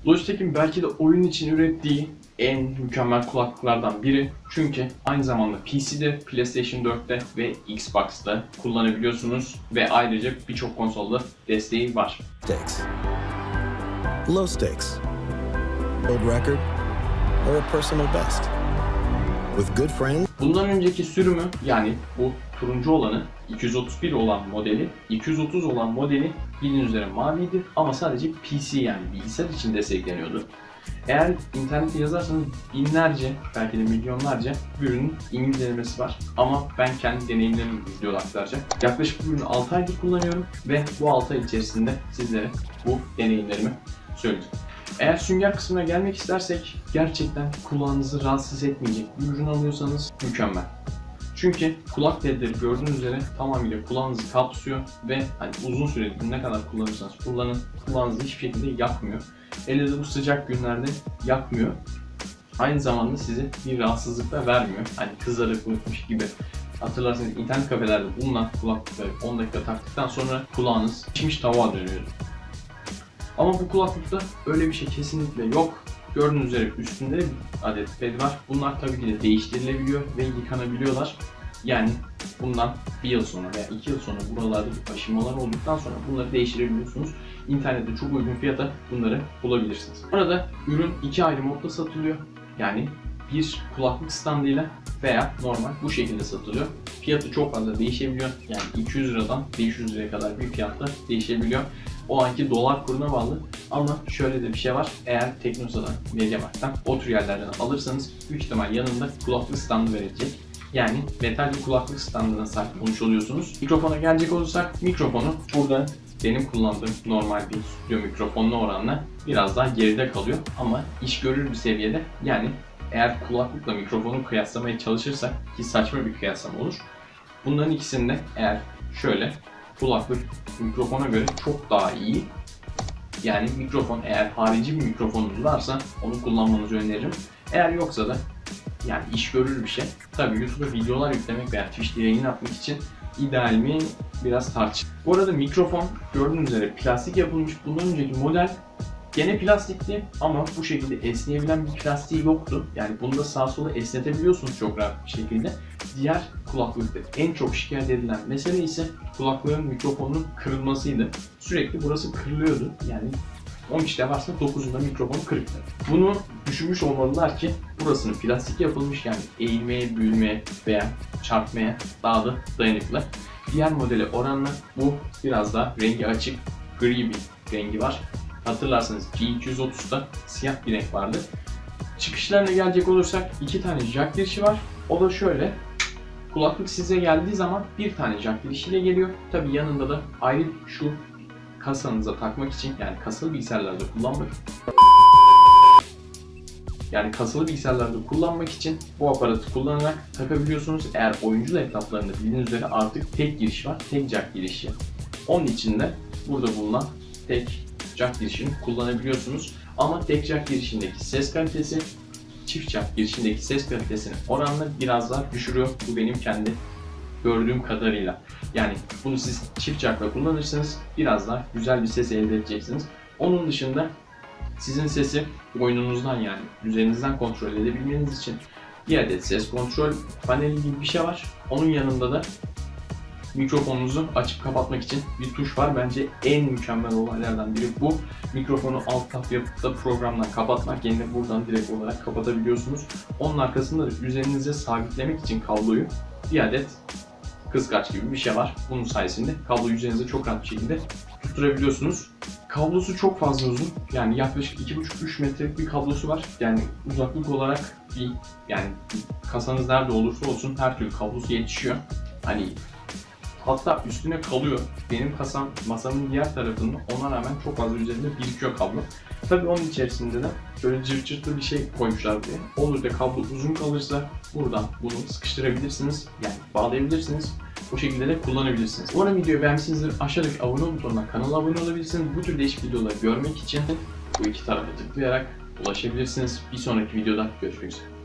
Logitech'in belki de oyun için ürettiği en mükemmel kulaklıklardan biri. Çünkü aynı zamanda PC'de, PlayStation 4'te ve Xbox'ta kullanabiliyorsunuz ve ayrıca birçok konsolda desteği var. Stakes. Low stakes. World record or a personal best. With good friends. Bundan önceki sürümü, yani bu turuncu olanı, 231 olan modeli, 230 olan modeli bildiğiniz üzere maviydi ama sadece PC, yani bilgisayar için destekleniyordu. Eğer internette yazarsanız binlerce, belki de milyonlarca ürünün İngilizcelemesi var. Ama ben kendi deneyimlerimi videoda aktaracağım. Yaklaşık bu ürünü 6 aydır kullanıyorum ve bu 6 ay içerisinde sizlere bu deneyimlerimi söyleyeceğim. Eğer sünger kısmına gelmek istersek, gerçekten kulağınızı rahatsız etmeyecek bir ürün alıyorsanız mükemmel. Çünkü kulak telleri gördüğünüz üzere tamamıyla kulağınızı kapsıyor ve hani uzun süreli ne kadar kullanırsanız kullanın, kulağınızı hiçbir şekilde yakmıyor. Hele de bu sıcak günlerde yakmıyor. Aynı zamanda size bir rahatsızlık da vermiyor. Hani kızarıklıkmış gibi. Hatırlarsanız internet kafelerde bulunan kulaklıkları 10 dakika taktıktan sonra kulağınız pişmiş tavuğa dönüyordu. Ama bu kulaklıkta öyle bir şey kesinlikle yok. Gördüğünüz üzere üstünde bir adet ped var. Bunlar tabii ki de değiştirilebiliyor ve yıkanabiliyorlar. Yani bundan bir yıl sonra veya 2 yıl sonra buralarda bir aşınmalar olduktan sonra bunları değiştirebiliyorsunuz. İnternette çok uygun fiyata bunları bulabilirsiniz. Arada ürün 2 ayrı modda satılıyor. Yani bir kulaklık standıyla veya normal bu şekilde satılıyor. Fiyatı çok fazla değişebiliyor. Yani 200 liradan 500 liraya kadar bir fiyatta değişebiliyor. O anki dolar kuruna bağlı. Ama şöyle de bir şey var. Eğer Teknosa'dan, Mediamarkt'tan o tür yerlerden alırsanız büyük ihtimal yanında kulaklık standı verecek. Yani metal bir kulaklık standına sahip olmuş oluyorsunuz. Mikrofona gelecek olursak, mikrofonu burada benim kullandığım normal bir stüdyo mikrofonuna oranla biraz daha geride kalıyor. Ama iş görür bir seviyede. Yani eğer kulaklıkla mikrofonu kıyaslamaya çalışırsak, ki saçma bir kıyaslama olur. Bunların ikisinde eğer şöyle kulaklık mikrofona göre çok daha iyi. Yani mikrofon, eğer harici bir mikrofonunuz varsa onu kullanmanızı öneririm. Eğer yoksa da yani iş görür bir şey. Tabii YouTube'a videolar yüklemek veya Twitch'te yayın yapmak için ideal mi biraz tartışılır. Bu arada mikrofon gördüğünüz üzere plastik yapılmış. Bundan önceki model gene plastikti ama bu şekilde esneyebilen bir plastiği yoktu. Yani bunu da sağa sola esnetebiliyorsunuz çok rahat bir şekilde. Diğer kulaklıkta en çok şikayet edilen mesele ise kulaklığın mikrofonunun kırılmasıydı. Sürekli burası kırılıyordu. Yani 10 kişide varsa 9'unda mikrofon kırıktı. Bunu düşünmüş olmalılar ki burasının plastik yapılmış, yani eğilmeye, büyümeye veya çarpmaya daha da dayanıklı. Diğer modele oranla bu biraz daha rengi açık, gri bir rengi var. Hatırlarsanız G230'da siyah bir renk vardı. Çıkışlarına gelecek olursak 2 tane jack girişi var. O da şöyle. Kulaklık size geldiği zaman bir tane jack girişiyle geliyor. Tabi yanında da ayrı şu kasanıza takmak için, yani kasalı bilgisayarlarda kullanmak için bu aparatı kullanarak takabiliyorsunuz. Eğer oyuncu laptoplarında bildiğiniz üzere artık tek giriş var, tek jack girişi. Onun için de burada bulunan tek jack girişini kullanabiliyorsunuz. Ama tek jack girişindeki ses kalitesi çift jack girişindeki ses kalitesini oranla biraz daha düşürüyor. Bu benim kendi gördüğüm kadarıyla. Yani bunu siz çift jack'la kullanırsanız biraz daha güzel bir ses elde edeceksiniz. Onun dışında sizin sesi oyununuzdan, yani üzerinizden kontrol edebilmeniz için bir adet ses kontrol paneli gibi bir şey var. Onun yanında da mikrofonunuzu açıp kapatmak için bir tuş var. Bence en mükemmel olaylardan biri bu. Mikrofonu alt tab yapıp da programdan kapatmak yerine buradan direkt olarak kapatabiliyorsunuz. Onun arkasında da üzerinize sabitlemek için kabloyu bir adet kıskaç gibi bir şey var. Bunun sayesinde kabloyu üzerinize çok rahat bir şekilde tutturabiliyorsunuz. Kablosu çok fazla uzun. Yani yaklaşık 2,5-3 metrelik bir kablosu var. Yani uzaklık olarak yani kasanız nerede olursa olsun her türlü kablosu yetişiyor. Hani hatta üstüne kalıyor. Benim kasam masamın diğer tarafında, ona rağmen çok fazla üzerinde birikiyor kablo. Tabii onun içerisinde de şöyle cırt cırtlı bir şey koymuşlar buraya. Olur da kablo uzun kalırsa buradan bunu sıkıştırabilirsiniz. Yani bağlayabilirsiniz. Bu şekilde de kullanabilirsiniz. Umarım videoyu beğenmişsinizdir. Aşağıdaki abone ol butonundan kanala abone olabilirsiniz. Bu tür değişik videoları görmek için bu iki tarafa tıklayarak ulaşabilirsiniz. Bir sonraki videoda görüşmek üzere.